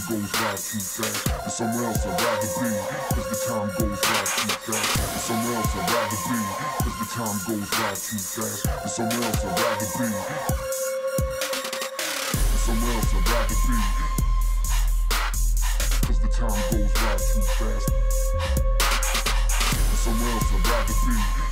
goes by too fast. And somewhere else I'd rather be, cause the time goes by too fast. And somewhere else I'd rather be, cause the time goes by too fast. And somewhere else I'd rather be. And somewhere else I'd rather be, cause the time goes by too fast. And somewhere else I'd rather be.